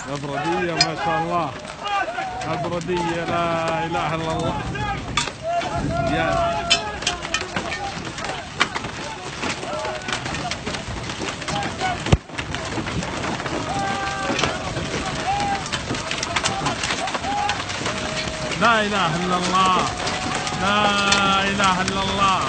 البردية ما شاء الله، البردية لا إله إلا الله. لا إله إلا الله، لا إله إلا الله.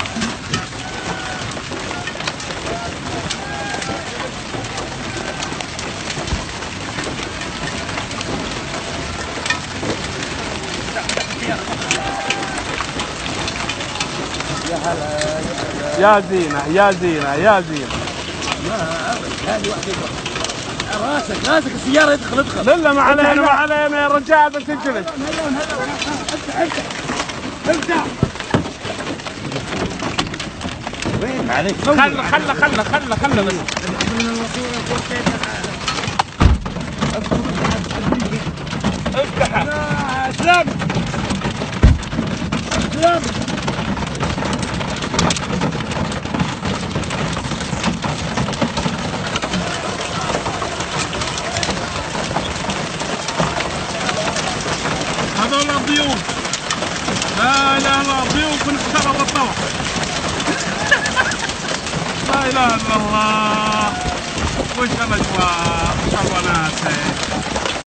يا زينة يا زينة يا زينة. لا ابد، هذه واحدة راسك السيارة ادخل. لا ما علينا ما علينا يا رجال، بس اجلس. افتح وين معليش؟ خله بس. افتح. اسلم اسلم. هذول الضيوف، لا اله الا الله، ضيوف نختار الطبق. لا اله الا الله. وش الاجواء، وش الوناسه.